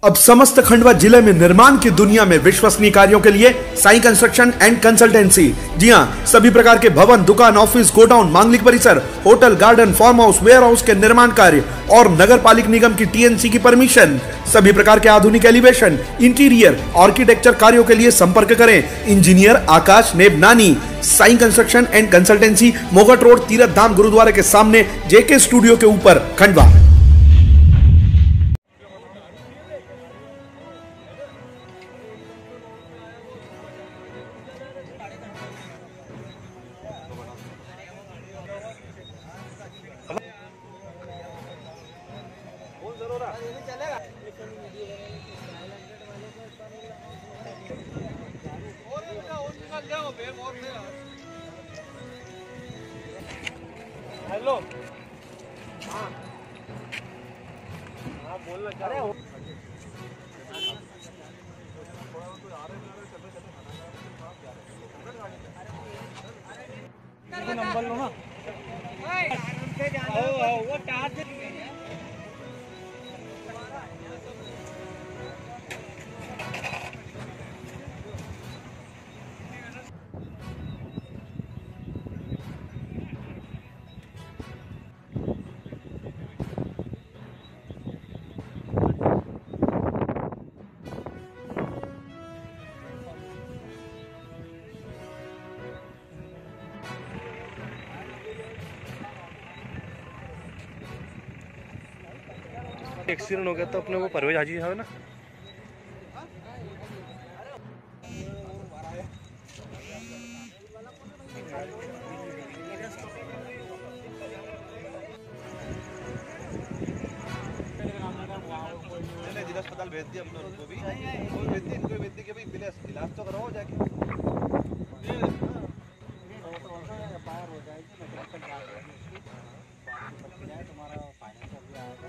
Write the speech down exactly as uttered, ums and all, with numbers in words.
अब समस्त खंडवा जिले में निर्माण की दुनिया में विश्वसनीय कार्यों के लिए साई कंस्ट्रक्शन एंड कंसल्टेंसी। जी हां, सभी प्रकार के भवन, दुकान, ऑफिस, गोडाउन, मांगलिक परिसर, hotel, garden, farm house, warehouse के निर्माण कार्य और नगर पालिक निगम की टीएनसी की परमिशन, सभी प्रकार के आधुनिक एलिवेशन, इंटीरियर, आर्किटेक्चर कार्यों के लिए संपर्क करें engineer Akash Nebnani. Sai construction and consultancy, Mogat road, Tirath Dham गुरुद्वारे के सामने, जेके स्टूडियो के ऊपर, खंडवा। हेलो, हाँ हाँ बोलना चाह रहे हो। नंबर लो ना। आओ आओ वो टार्च एक्सीडेंट हो गया तो अपने वो परवेज हाजी है ना। जिला अस्पताल भेज दिया हमने उनको भी, कोई भेज दी, इनको भेज दी कि भाई इलाज तो कराओ जाके। तुम्हारा फाइनेंस भी आएगा।